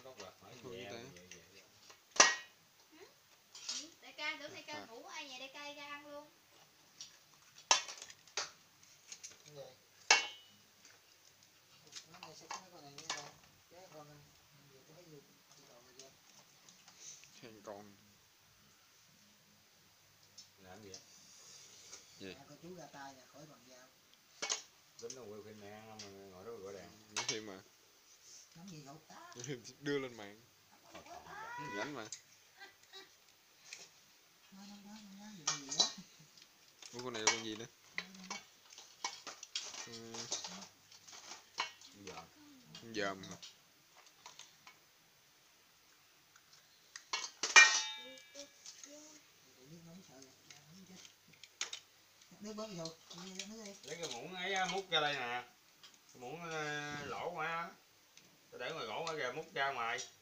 gốc quạt hỏi Thôi về ta. Đại ca tưởng đại ca ngủ ai nhà đại ca ăn luôn. Vậy. Nó này sẽ có con này nha đâu. Cái con này nhiều cái gì đồ này vậy. Khen con. Làm gì vậy? Gì? Con chú ra tay là khỏi bằng dao. Tính nó quay phim nè, mà ngồi đó gọi đèn. Nói thêm mà. Nắm gì hột tá. Đưa lên mạng. Nhánh mà. Nó gì đó. Ủa con này là con gì nữa? Giờ. Dòm hả? Nước bớt vô, nước đi. Lấy cái muỗng ấy múc ra đây nè. Cái muỗng lỗ mà. Để ngoài gỗ ở kìa múc ra ngoài.